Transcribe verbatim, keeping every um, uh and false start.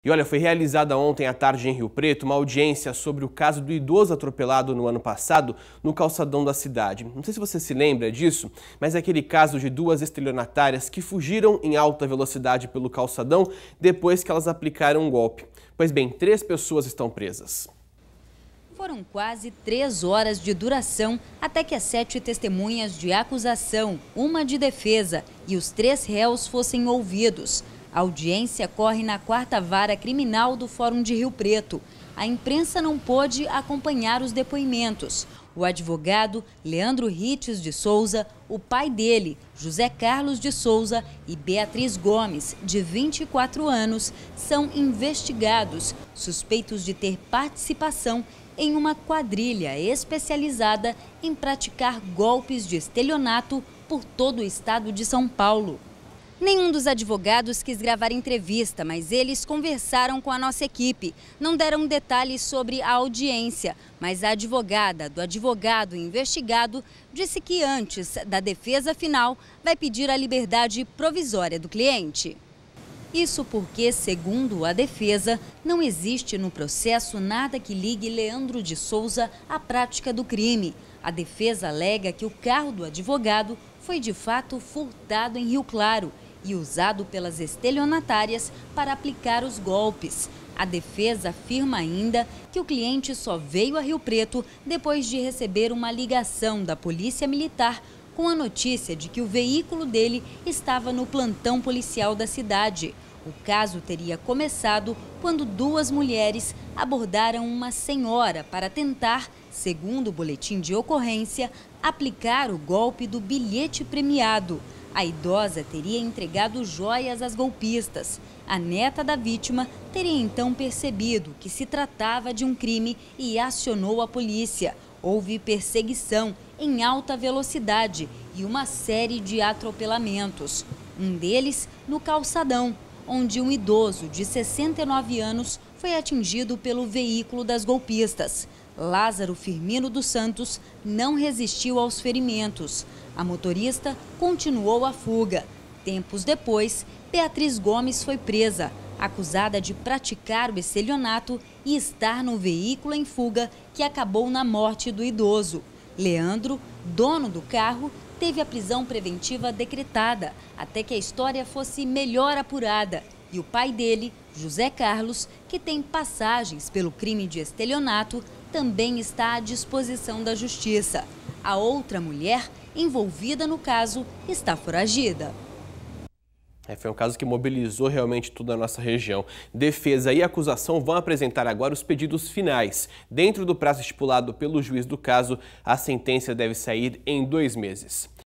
E olha, foi realizada ontem à tarde em Rio Preto uma audiência sobre o caso do idoso atropelado no ano passado no calçadão da cidade. Não sei se você se lembra disso, mas é aquele caso de duas estelionatárias que fugiram em alta velocidade pelo calçadão depois que elas aplicaram um golpe. Pois bem, três pessoas estão presas. Foram quase três horas de duração até que as sete testemunhas de acusação, uma de defesa e os três réus fossem ouvidos. A audiência corre na quarta vara criminal do Fórum de Rio Preto. A imprensa não pôde acompanhar os depoimentos. O advogado Leandro Rites de Souza, o pai dele, José Carlos de Souza, e Beatriz Gomes, de vinte e quatro anos, são investigados, suspeitos de ter participação em uma quadrilha especializada em praticar golpes de estelionato por todo o estado de São Paulo. Nenhum dos advogados quis gravar entrevista, mas eles conversaram com a nossa equipe. Não deram detalhes sobre a audiência, mas a advogada do advogado investigado disse que antes da defesa final vai pedir a liberdade provisória do cliente. Isso porque, segundo a defesa, não existe no processo nada que ligue Leandro de Souza à prática do crime. A defesa alega que o carro do advogado foi de fato furtado em Rio Claro e usado pelas estelionatárias para aplicar os golpes. A defesa afirma ainda que o cliente só veio a Rio Preto depois de receber uma ligação da Polícia Militar com a notícia de que o veículo dele estava no plantão policial da cidade. O caso teria começado quando duas mulheres abordaram uma senhora para tentar, segundo o boletim de ocorrência, aplicar o golpe do bilhete premiado. A idosa teria entregado joias às golpistas. A neta da vítima teria então percebido que se tratava de um crime e acionou a polícia. Houve perseguição em alta velocidade e uma série de atropelamentos. Um deles no calçadão, onde um idoso de sessenta e nove anos foi atingido pelo veículo das golpistas. Lázaro Firmino dos Santos não resistiu aos ferimentos. A motorista continuou a fuga. Tempos depois, Beatriz Gomes foi presa, acusada de praticar o estelionato e estar no veículo em fuga que acabou na morte do idoso. Leandro, dono do carro, teve a prisão preventiva decretada até que a história fosse melhor apurada. E o pai dele, José Carlos, que tem passagens pelo crime de estelionato, também está à disposição da justiça. A outra mulher envolvida no caso está foragida. É, foi um caso que mobilizou realmente toda a nossa região. Defesa e acusação vão apresentar agora os pedidos finais. Dentro do prazo estipulado pelo juiz do caso, a sentença deve sair em dois meses.